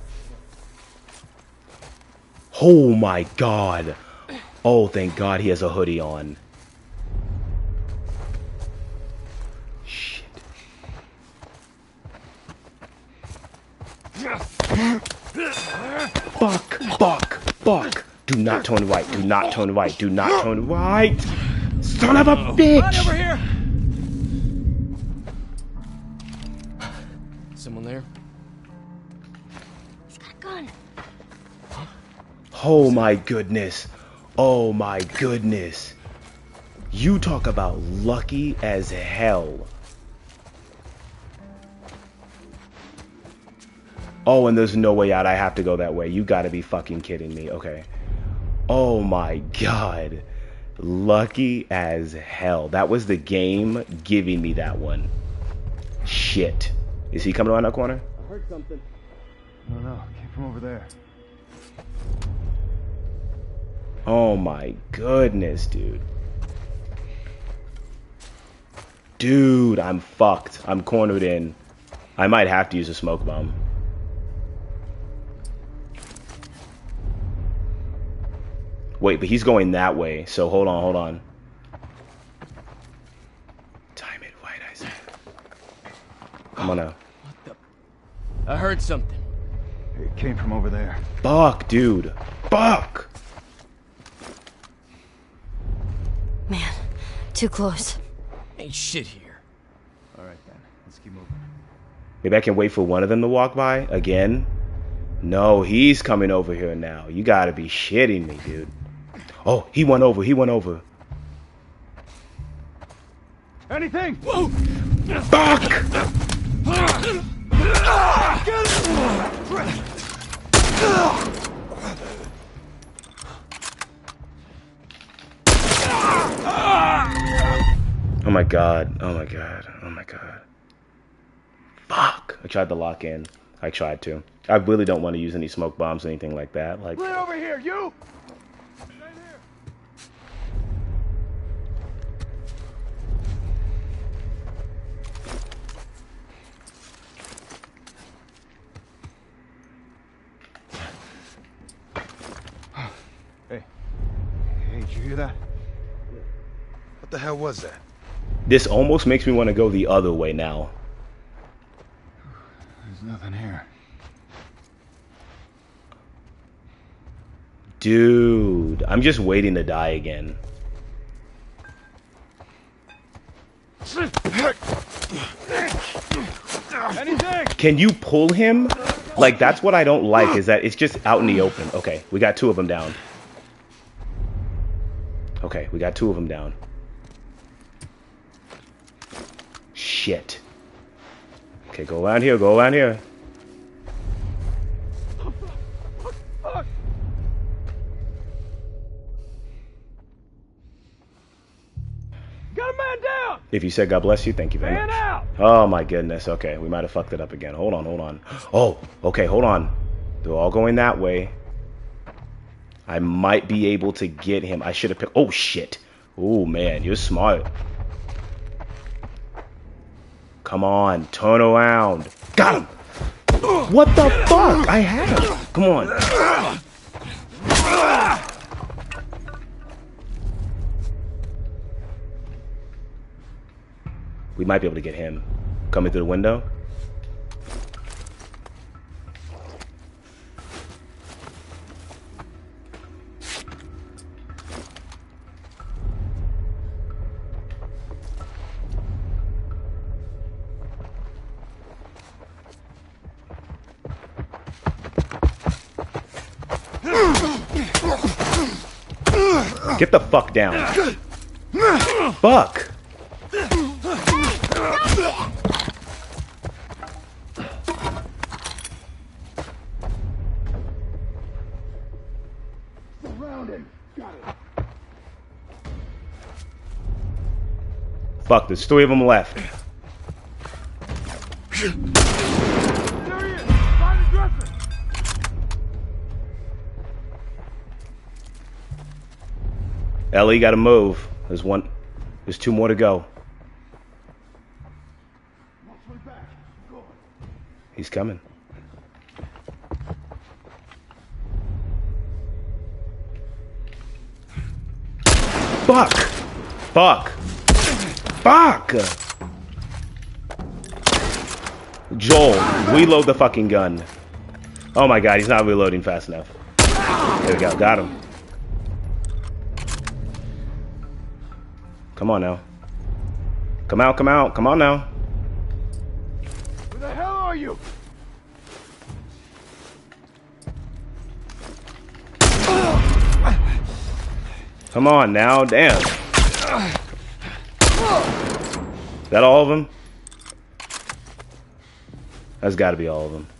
Oh my god. Oh, thank God he has a hoodie on. Shit. Fuck. Do not turn right. Do not turn right. Do not turn right. Son of a bitch. Right over here. Someone there? He's got a gun. Oh my goodness. Oh my goodness. You talk about lucky as hell. Oh, and there's no way out. I have to go that way. You gotta be fucking kidding me. Okay. Oh my god. Lucky as hell. That was the game giving me that one. Shit. Is he coming around that corner? I heard something. I don't know. Came from over there. Oh my goodness, dude. Dude, I'm fucked. I'm cornered in. I might have to use a smoke bomb. Wait, but he's going that way, so hold on. Time it right, I said. Come on now. What the? I heard something. It came from over there. Fuck, dude. Fuck! Man, too close. Ain't shit here. Alright then, let's keep moving. Maybe I can wait for one of them to walk by again? No, he's coming over here now. You gotta be shitting me, dude. Oh, he went over. Anything? Whoa! Fuck! Oh my god. Fuck. I tried to lock in. I tried to. I really don't want to use any smoke bombs or anything like that. Like. Right over here, you! Hey, did you hear that? What the hell was that? This almost makes me want to go the other way now. There's nothing here. Dude, I'm just waiting to die again. Anything? Can you pull him? Like, that's what I don't like, is that it's just out in the open. Okay, we got 2 of them down. Okay, we got 2 of them down. Shit. Okay, go around here, go around here. Got a man down! If you said God bless you, thank you very Man much. out! Oh my goodness, okay, we might have fucked it up again. Hold on, hold on. Oh, okay, hold on. They're all going that way. I might be able to get him. I should have picked. Oh shit. Oh man, you're smart. Come on, turn around. Got him. What the fuck? I had him. Come on. We might be able to get him. Coming through the window. Get the fuck down. Fuck. Fuck, there's 3 of them left. Ellie, gotta move. There's 2 more to go. He's coming. Fuck! Fuck! Fuck! Joel, reload the fucking gun. Oh my god, he's not reloading fast enough. There we go, got him. Come on now. Come out, come out, come on now. Where the hell are you? Come on now, damn. That all of them? That's gotta be all of them.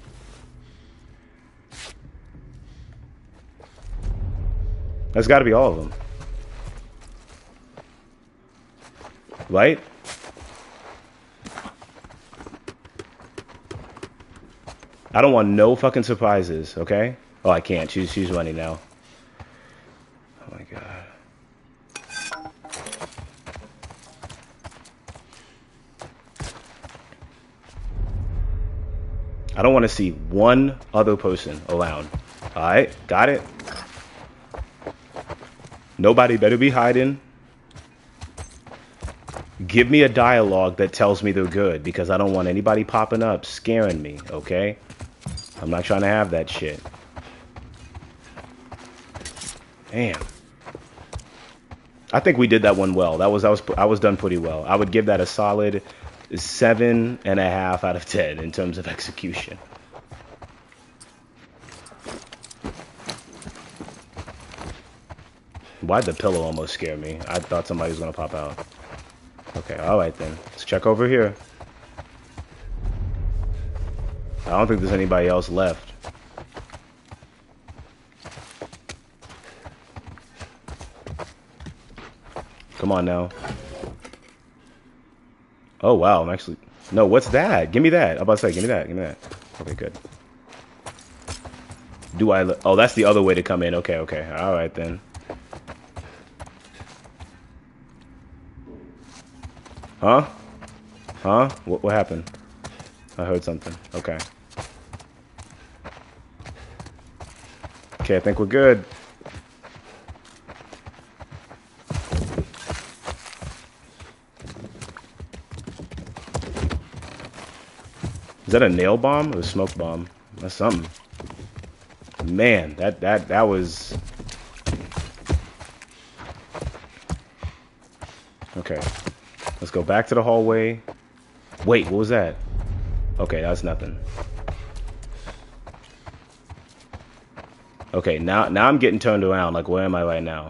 That's gotta be all of them. Right? I don't want no fucking surprises, okay? Oh, I can't. She's running now. Oh my god. I don't want to see one other person around. Alright, got it. Nobody better be hiding. Give me a dialogue that tells me they're good, because I don't want anybody popping up scaring me, okay? I'm not trying to have that shit. Damn. I think we did that one well. I was done pretty well. I would give that a solid 7.5 out of 10 in terms of execution. Why'd the pillow almost scare me? I thought somebody was gonna pop out. Okay, alright then. Let's check over here. I don't think there's anybody else left. Come on now. Oh wow, I'm actually... No, what's that? Give me that. I'm about to say, give me that. Give me that. Okay, good. Do I... Oh, that's the other way to come in. Okay, okay. All right, then. Huh? Huh? What happened? I heard something. Okay. Okay, I think we're good. Is that a nail bomb or a smoke bomb? That's something. Man, that was... Okay. Let's go back to the hallway. Wait, what was that? Okay, that's nothing. Okay, now I'm getting turned around. Like, where am I right now?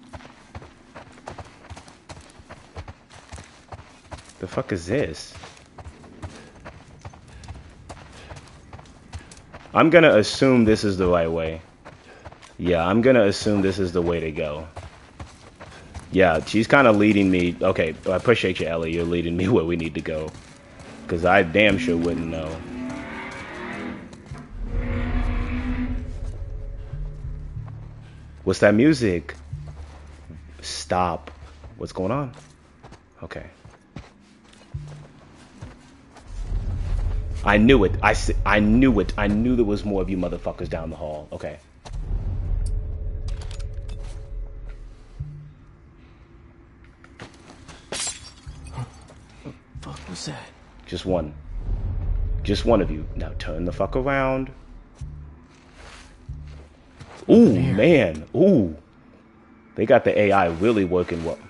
The fuck is this? I'm gonna assume this is the right way. Yeah, I'm gonna assume this is the way to go. Yeah, she's kind of leading me. Okay, I appreciate you, Ellie. You're leading me where we need to go. Because I damn sure wouldn't know. What's that music? Stop. What's going on? Okay. I knew it. I knew it. I knew there was more of you motherfuckers down the hall. Okay. What the fuck was that? Just one. Just one of you. Now turn the fuck around. Ooh, man. Ooh. They got the AI really working well.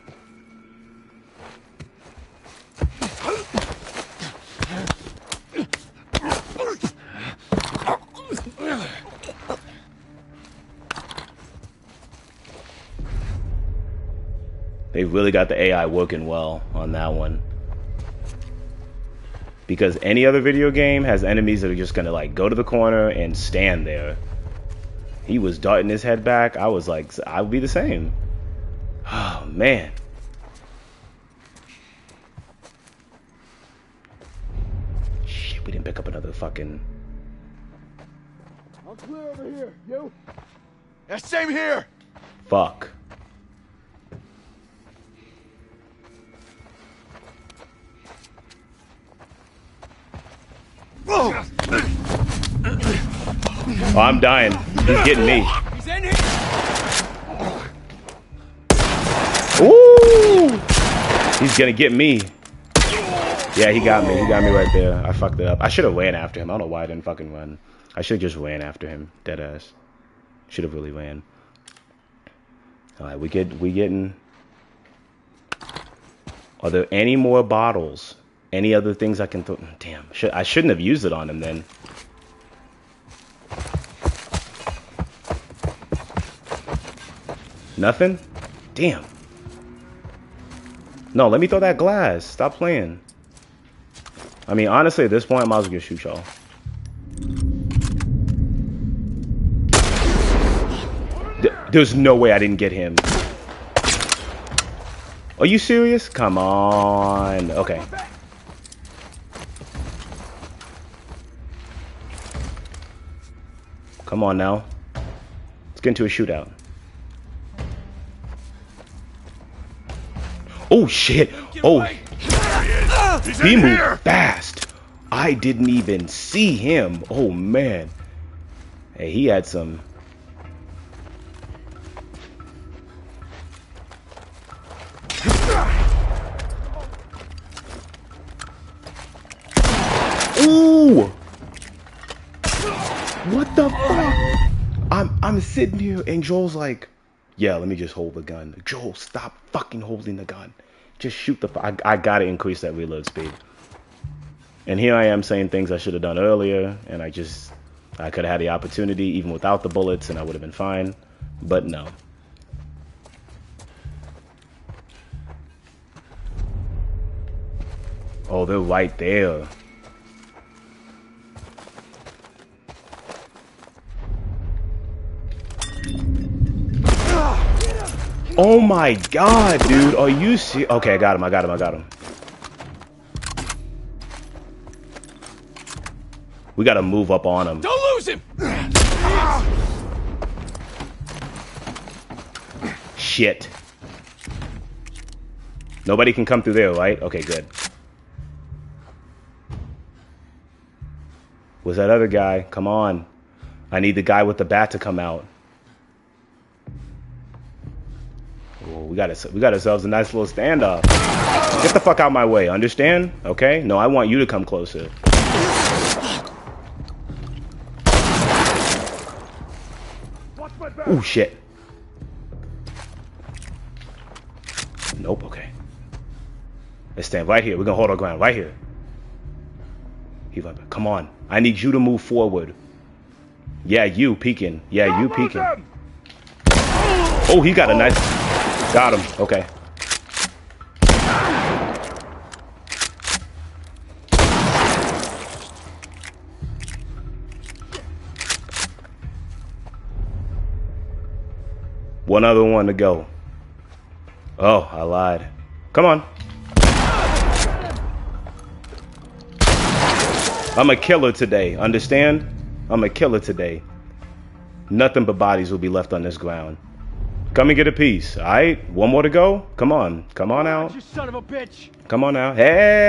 They really got the AI working well on that one. Because any other video game has enemies that are just gonna like go to the corner and stand there. He was darting his head back. I was like, I would be the same. Oh man. Shit, we didn't pick up another fucking... I'm clear over here. You? Yeah, same here. Fuck. Oh, I'm dying. He's getting me. He's in here. Ooh! He's gonna get me. Yeah, he got me. He got me right there. I fucked it up. I should have ran after him. I don't know why I didn't fucking run. I should have just ran after him. Deadass. Should have really ran. Alright, we getting... Are there any more bottles? Any other things I can throw? Damn, I shouldn't have used it on him then. Nothing? Damn. No, let me throw that glass. Stop playing. I mean, honestly, at this point, I might as well just shoot y'all. There's no way I didn't get him. Are you serious? Come on. Okay. Come on now. Let's get into a shootout. Oh shit. Oh. He moved fast. I didn't even see him. Oh man. Hey, he had some... Ooh! What the fuck? I'm sitting here and Joel's like, yeah, let me just hold the gun. Joel, stop fucking holding the gun. Just shoot the I gotta increase that reload speed. And here I am saying things I should have done earlier, and I could have had the opportunity even without the bullets and I would have been fine. But no. Oh, they're right there. Oh my god, dude. Are you serious? Okay, I got him. We gotta move up on him. Don't lose him! Shit. Nobody can come through there, right? Okay, good. Where's that other guy? Come on. I need the guy with the bat to come out. Oh, we got ourselves a nice little standoff. Get the fuck out of my way, understand? Okay? No, I want you to come closer. Ooh, shit. Nope, okay. Let's stand right here. We're gonna hold our ground right here. Come on. I need you to move forward. Yeah, you peeking. Yeah, you peeking. Oh, he got a nice... Got him. Okay. One other one to go. Oh, I lied. Come on. I'm a killer today, understand? I'm a killer today. Nothing but bodies will be left on this ground. Come and get a piece, alright? One more to go? Come on. Come on out. You son of a bitch! Come on out.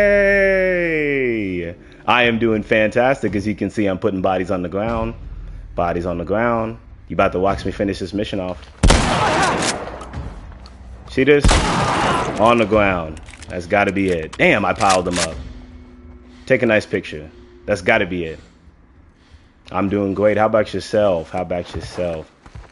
Hey! I am doing fantastic. As you can see, I'm putting bodies on the ground. Bodies on the ground. You about to watch me finish this mission off. See this? On the ground. That's gotta be it. Damn, I piled them up. Take a nice picture. That's gotta be it. I'm doing great. How about yourself? How about yourself?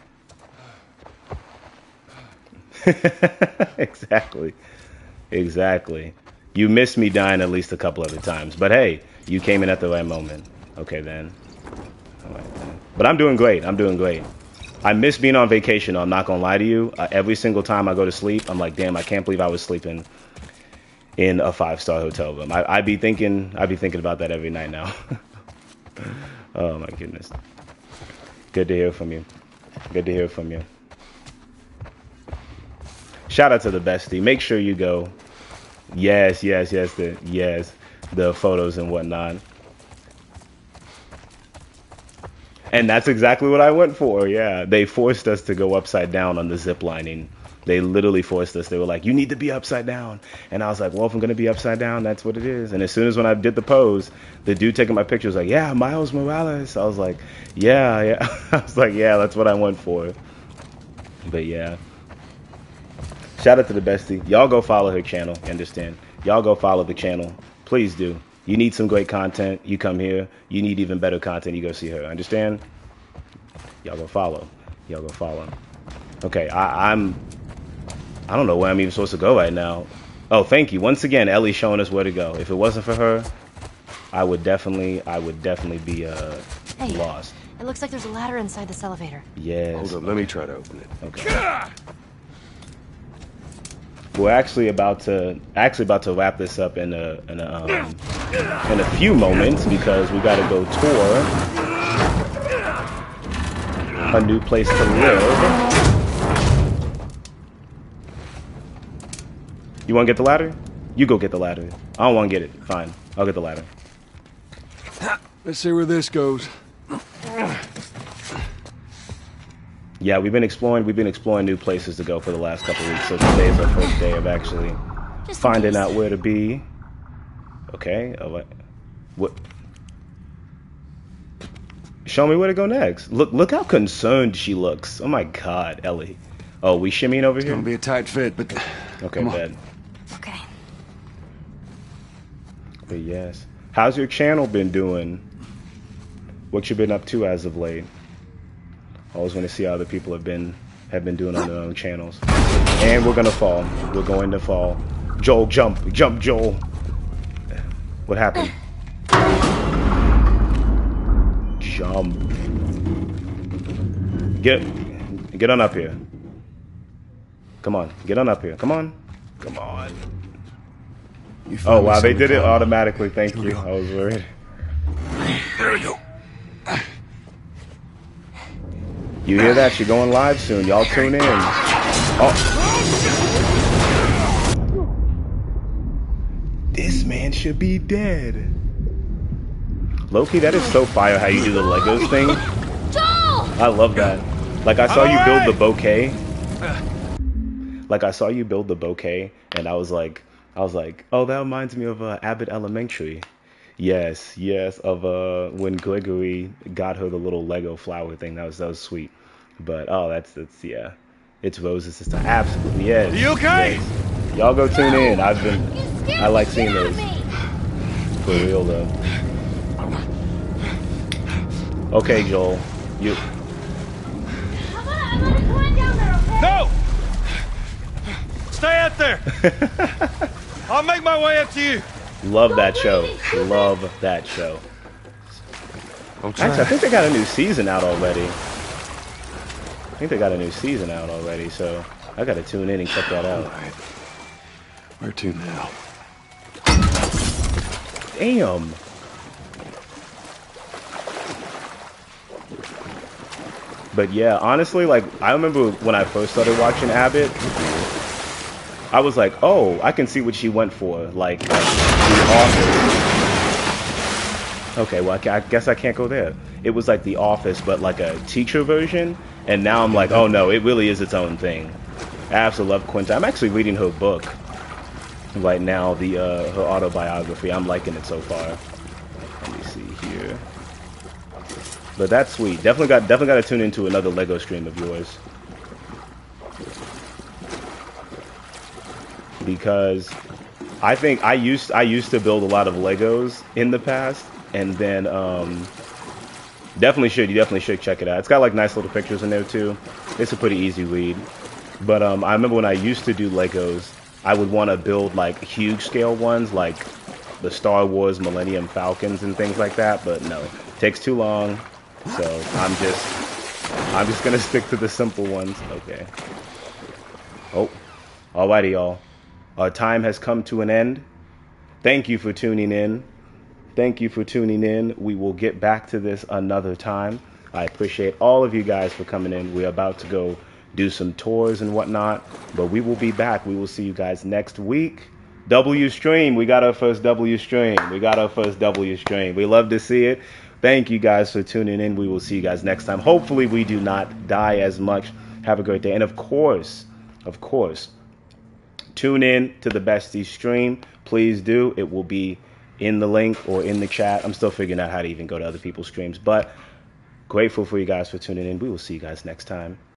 Exactly. Exactly. You missed me dying at least a couple other times. But hey, you came in at the right moment. Okay then. All right, then. But I'm doing great. I'm doing great. I miss being on vacation. I'm not gonna lie to you. Every single time I go to sleep, I'm like, damn, I can't believe I was sleeping in a 5-star hotel room. I'd be thinking about that every night now. Oh my goodness. Good to hear from you. Good to hear from you. Shout out to the bestie. Make sure you go. Yes, the photos and whatnot. And that's exactly what I went for. Yeah, they forced us to go upside down on the zip lining. They literally forced us. They were like, you need to be upside down. And I was like, well, if I'm going to be upside down, that's what it is. And as soon as when I did the pose, the dude taking my picture was like, yeah, Miles Morales. I was like, yeah. I was like, yeah, that's what I went for. But yeah. Shout out to the bestie. Y'all go follow her channel. You understand? Y'all go follow the channel. Please do. You need some great content. You come here. You need even better content. You go see her. Understand? Y'all go follow. Y'all go follow. Okay, I don't know where I'm even supposed to go right now. Oh, thank you. Once again, Ellie's showing us where to go. If it wasn't for her, I would definitely be Hey, lost. It looks like there's a ladder inside this elevator. Yes. Hold up, let me try to open it. Okay. We're actually about to wrap this up in a few moments because we got to go tour a new place to live. You want to get the ladder? You go get the ladder. I don't want to get it. Fine, I'll get the ladder. Let's see where this goes. Yeah, we've been exploring new places to go for the last couple weeks. So today is our first day of actually finding out where to be. Okay. What? Show me where to go next. Look how concerned she looks. Oh my God, Ellie. Oh, we shimmying over here? It's gonna be a tight fit, but okay, bad. Okay. But yes. How's your channel been doing? What you been up to as of late? Always want to see how other people have been doing on their own channels. And we're gonna fall. We're going to fall. Joel, jump, Joel. What happened? Jump. Get on up here. Come on, get on up here. Come on. Oh wow, they did it automatically. Thank you. I was worried. there we go. You hear that? She's going live soon. Y'all tune in. Oh. This man should be dead. Loki, that is so fire how you do the Legos thing. Joel! I love that. Like I saw you build the bouquet. Like I saw you build the bouquet, and I was like, oh, that reminds me of Abbott Elementary. Yes, of when Gregory got her the little Lego flower thing. That was sweet. But oh, that's yeah, it's Rose's sister. Absolutely, yes. Are you okay? Yes. Y'all go tune in. I like seeing those. For real though. Okay, Joel, you. No! Stay out there! I'll make my way up to you. Love that show. Love that show. Actually, I think they got a new season out already. So I gotta tune in and check that out. Right. Where to now? Damn. But yeah, honestly, like, I remember when I first started watching Abbott, I was like, oh, I can see what she went for. Like The Office. Okay, well, I guess I can't go there. It was like The Office, but like a teacher version. And now I'm like, oh no, it really is its own thing. I absolutely love Quinta. I'm actually reading her book right now, her autobiography. I'm liking it so far. Let me see here. But that's sweet. Definitely got to tune into another Lego stream of yours. Because I think I used to build a lot of Legos in the past, and then you definitely should check it out. It's got like nice little pictures in there too. It's a pretty easy read. But I remember when I used to do Legos, I would want to build like huge scale ones, like the Star Wars Millennium Falcons and things like that. But no, it takes too long. So I'm just gonna stick to the simple ones. Okay. Oh, alrighty, y'all. Our time has come to an end. Thank you for tuning in. We will get back to this another time. I appreciate all of you guys for coming in. We're about to go do some tours and whatnot, but we will be back. We will see you guys next week. W stream. We got our first W stream. We love to see it. Thank you guys for tuning in. We will see you guys next time. Hopefully we do not die as much. Have a great day. And of course, tune in to the Bestie stream. Please do. It will be in the link or in the chat. I'm still figuring out how to even go to other people's streams, but grateful for you guys for tuning in. We will see you guys next time.